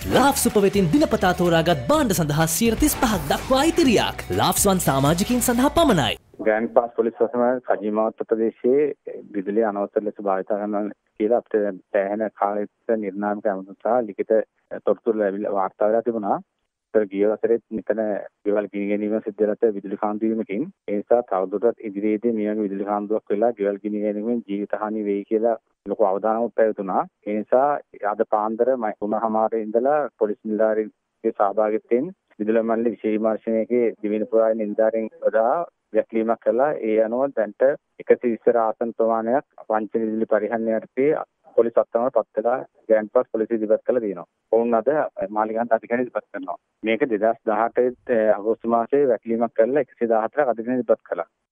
ලාෆ්ස් උපවෙතින් දිනපතා තෝරාගත් භාණ්ඩ සඳහා 35% දක්වා අයිතිරියක්. ලාෆ්ස් වන් සමාජිකයින් සඳහා පමණයි. Grandpass police station Kajimawatha ප්‍රදේශයේ විදුලිය අනවසර ලෙස භාවිත කරනවා කියලා අපිට සෑහෙන කාලයක නිර්ණායක ඇමතුම් සහ ලිඛිත තොරතුරු ලැබිලා වාර්තා වෙලා තිබුණා. ගිය වසරේත් මෙතන ගෙවල් ගිනි ගැනීම සිද්ධ වෙලා විදුලි කාන්දු වීමකින් ඒ නිසා තවදුරටත් ඉදිරියේදී මේ වගේ විදුලි කාන්දුවක් වෙලා ගෙවල් ගිනි ගැනීමෙන් ජීවිත හානි වෙයි කියලා ලොකු අවධානමක් පැවතුණා. ඒ නිසා අද පාන්දර 3:00 ඉඳලා පොලිස් නිලධාරීන්ගේ සහභාගීත්වයෙන් විදුලි මණ්ඩල විශේෂ විමර්ශනයේ දිවින පුරාණ නිලධාරීන් යොදා වැක්ලීමක් කළා. ඒ අනුව දැන්ට 120 ආසන ප්‍රමාණයක් පංච විදුලි පරිහරණය යටතේ පොලිස් අත්අඩංගුවට පත් වෙලා ග්‍රෑන්ඩ් පාස් පොලිසිය ඉදිරිපත් කළා තියෙනවා. ඔවුන් අද මාලිගාන්ත අධිකාරිය ඉදිරිපත් කරනවා. මේක 2018 අගෝස්තු මාසයේ වැක්ලීමක් කරලා 114ක් අධිකාරිය ඉදිරිපත් කළා.